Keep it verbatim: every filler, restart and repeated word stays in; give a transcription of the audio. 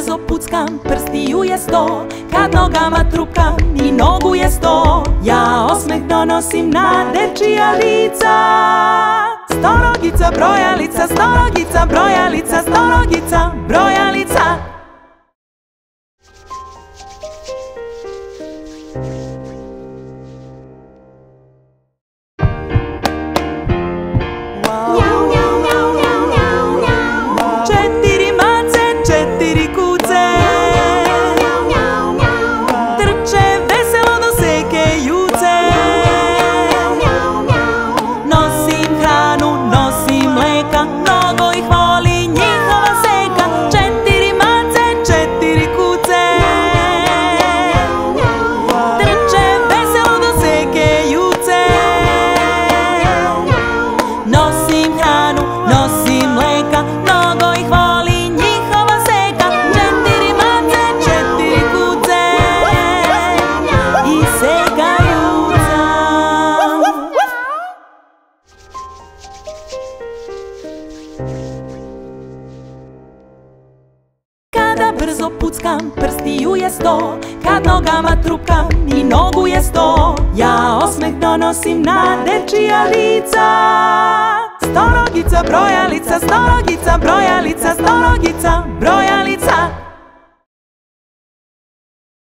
brzo puckam, prstiju je sto, kad nogama trupkam i nogu je sto. Ja osmeh donosim na dečija lica. Storogica, brojalica, storogica, brojalica, storogica, brojalica. Četiri mace, četiri kuce, trče veselo do seke juce. Nosim hranu, nosim mleka, mnogo ih voli njihova seka. Četiri mace, četiri kuce, trče veselo do seke juce. Nosim hranu, nosim mleka, mnogo ih voli njihova seka. Četiri mace, četiri kuce i seka juca. Kada brzo puckam, prstiju je sto, kad nogama trupkam i nogu je sto. Ja osmeh donosim na dečija lica. Storogica, brojalica, storogica, brojalica, storogica, brojalica.